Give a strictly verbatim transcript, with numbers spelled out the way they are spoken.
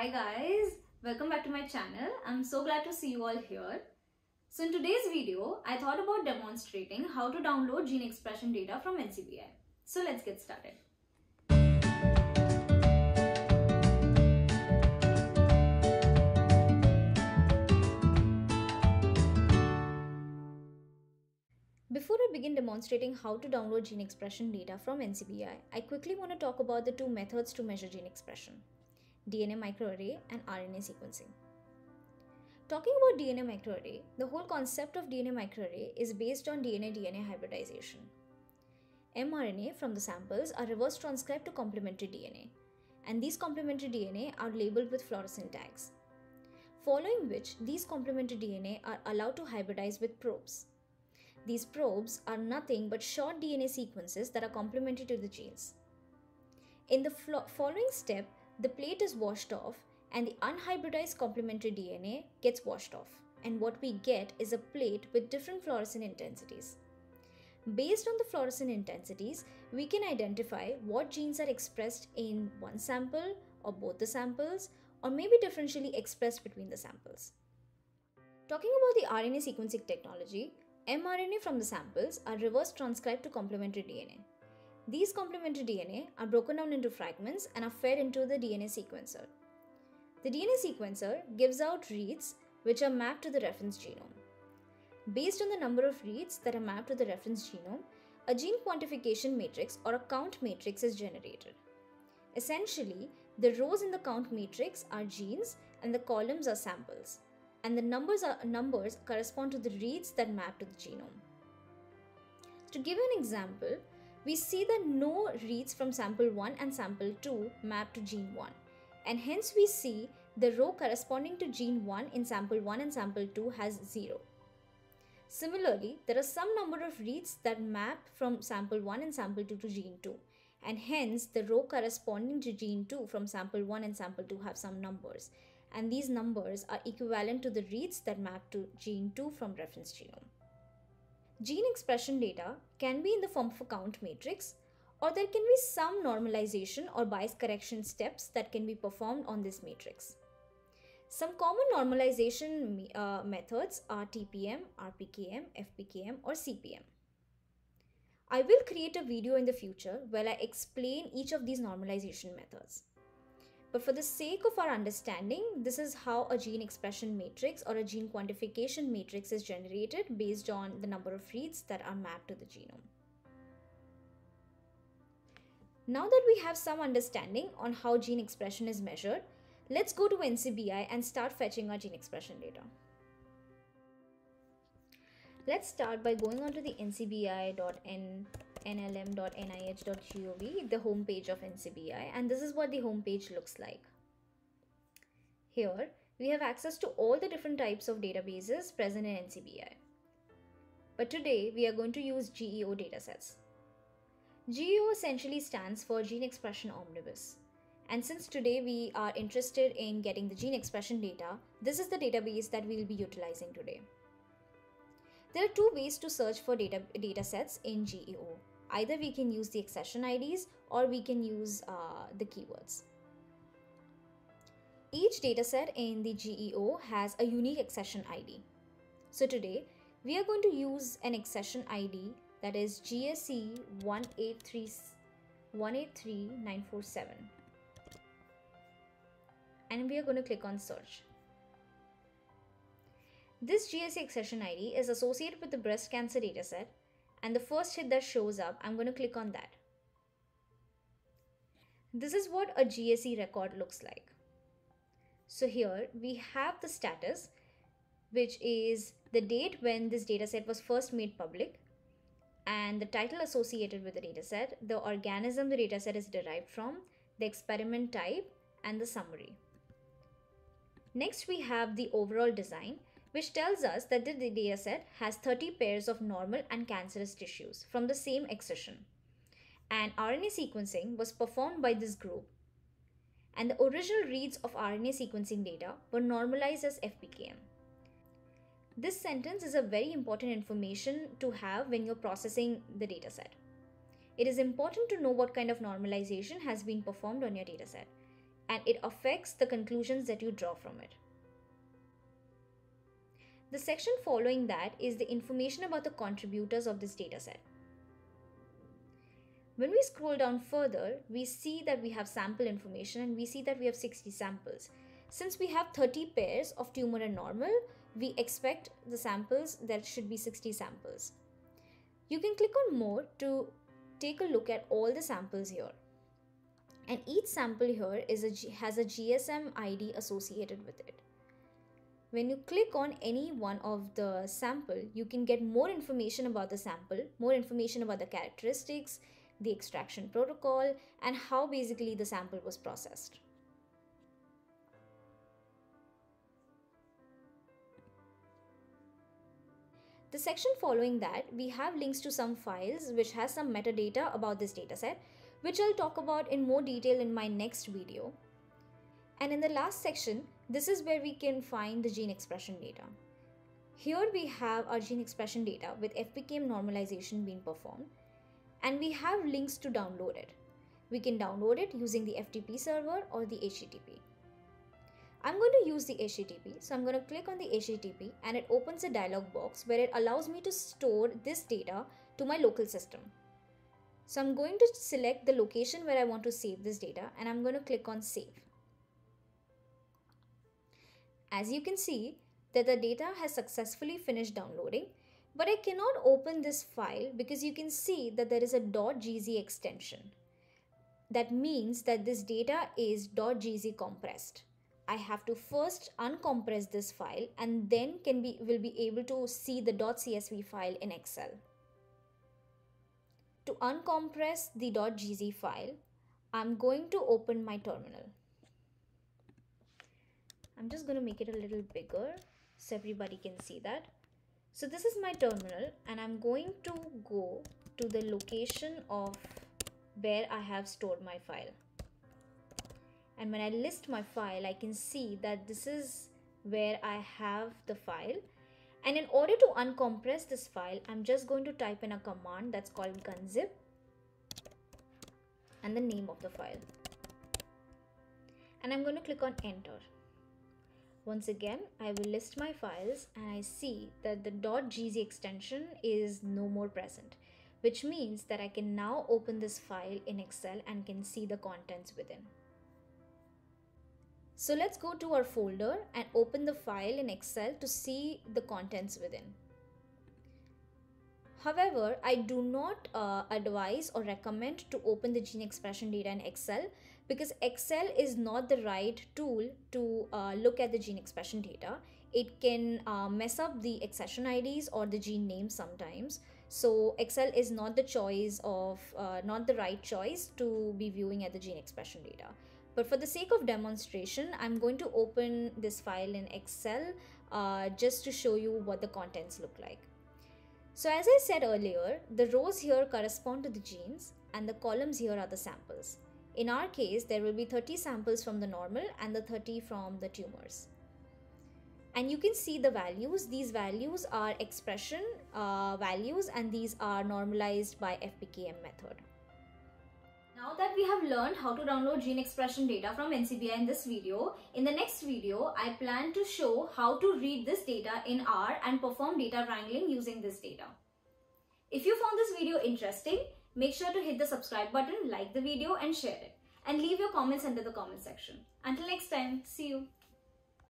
Hi guys, welcome back to my channel. I'm so glad to see you all here. So in today's video, I thought about demonstrating how to download gene expression data from N C B I. So let's get started. Before I begin demonstrating how to download gene expression data from N C B I, I quickly want to talk about the two methods to measure gene expression: D N A microarray and R N A sequencing. Talking about D N A microarray, the whole concept of D N A microarray is based on D N A D N A hybridization. mRNA from the samples are reverse transcribed to complementary D N A, and these complementary D N A are labeled with fluorescent tags, following which these complementary D N A are allowed to hybridize with probes. These probes are nothing but short D N A sequences that are complementary to the genes. In the following step, the plate is washed off and the unhybridized complementary D N A gets washed off, and what we get is a plate with different fluorescent intensities. Based on the fluorescent intensities, we can identify what genes are expressed in one sample or both the samples, or maybe differentially expressed between the samples. Talking about the R N A sequencing technology, mRNA from the samples are reverse transcribed to complementary D N A. These complementary D N A are broken down into fragments and are fed into the D N A sequencer. The D N A sequencer gives out reads which are mapped to the reference genome. Based on the number of reads that are mapped to the reference genome, a gene quantification matrix or a count matrix is generated. Essentially, the rows in the count matrix are genes and the columns are samples, and the numbers are numbers correspond to the reads that map to the genome. To give you an example, we see that no reads from sample one and sample two map to gene one, and hence we see the row corresponding to gene one in sample one and sample two has zero. Similarly, there are some number of reads that map from sample one and sample two to gene two, and hence the row corresponding to gene two from sample one and sample two have some numbers, and these numbers are equivalent to the reads that map to gene two from reference genome. Gene expression data can be in the form of a count matrix, or there can be some normalization or bias correction steps that can be performed on this matrix. Some common normalization uh, methods are T P M, R P K M, F P K M, or C P M. I will create a video in the future where I explain each of these normalization methods. But for the sake of our understanding, this is how a gene expression matrix or a gene quantification matrix is generated based on the number of reads that are mapped to the genome. Now that we have some understanding on how gene expression is measured, let's go to N C B I and start fetching our gene expression data. Let's start by going on to the N C B I dot N L M dot N I H dot gov, the home page of N C B I, and this is what the home page looks like. Here, we have access to all the different types of databases present in N C B I. But today, we are going to use G E O datasets. G E O essentially stands for Gene Expression Omnibus. And since today we are interested in getting the gene expression data, this is the database that we will be utilizing today. There are two ways to search for data datasets in G E O. Either we can use the accession I Ds or we can use uh, the keywords. Each dataset in the G E O has a unique accession I D. So today we are going to use an accession I D that is G S E one eight three nine four seven. And we are going to click on search. This G S E accession I D is associated with the breast cancer dataset, and the first hit that shows up, I'm going to click on that. This is what a G S E record looks like. So here we have the status, which is the date when this dataset was first made public, and the title associated with the dataset, the organism the dataset is derived from, the experiment type, and the summary. Next, we have the overall design, which tells us that the dataset has thirty pairs of normal and cancerous tissues from the same accession, and R N A sequencing was performed by this group, and the original reads of R N A sequencing data were normalized as F P K M. This sentence is a very important information to have when you're processing the dataset. It is important to know what kind of normalization has been performed on your dataset. and it affects the conclusions that you draw from it. The section following that is the information about the contributors of this dataset. When we scroll down further, we see that we have sample information and we see that we have sixty samples. Since we have thirty pairs of tumor and normal, we expect the samples that should be sixty samples. You can click on more to take a look at all the samples here. And each sample here is a, has a G S M I D associated with it. When you click on any one of the sample, you can get more information about the sample, more information about the characteristics, the extraction protocol, and how basically the sample was processed. The section following that, we have links to some files which has some metadata about this dataset, which I'll talk about in more detail in my next video. And in the last section, this is where we can find the gene expression data. Here we have our gene expression data with F P K M normalization being performed, and we have links to download it. We can download it using the F T P server or the H T T P. I'm going to use the H T T P, so I'm going to click on the H T T P and it opens a dialog box where it allows me to store this data to my local system. So I'm going to select the location where I want to save this data and I'm going to click on save. As you can see that the data has successfully finished downloading, but I cannot open this file because you can see that there is a .gz extension. That means that this data is .gz compressed. I have to first uncompress this file and then can be will be able to see the .csv file in Excel. To uncompress the .gz file, I'm going to open my terminal. I'm just going to make it a little bigger so everybody can see that. So this is my terminal and I'm going to go to the location of where I have stored my file. And when I list my file, I can see that this is where I have the file. And in order to uncompress this file, I'm just going to type in a command that's called gunzip and the name of the file. And I'm going to click on enter. Once again, I will list my files and I see that the .gz extension is no more present, which means that I can now open this file in Excel and can see the contents within. So let's go to our folder and open the file in Excel to see the contents within. However, I do not uh, advise or recommend to open the gene expression data in Excel because Excel is not the right tool to uh, look at the gene expression data. It can uh, mess up the accession I Ds or the gene names sometimes. So Excel is not the choice of, uh, not the right choice to be viewing at the gene expression data. But for the sake of demonstration, I'm going to open this file in Excel uh, just to show you what the contents look like. So as I said earlier, the rows here correspond to the genes and the columns here are the samples. In our case, there will be thirty samples from the normal and the thirty from the tumors. And you can see the values. These values are expression uh, values and these are normalized by F P K M method. Now that we have learned how to download gene expression data from N C B I in this video, in the next video, I plan to show how to read this data in R and perform data wrangling using this data. If you found this video interesting, make sure to hit the subscribe button, like the video and share it. And leave your comments under the comment section. Until next time, see you.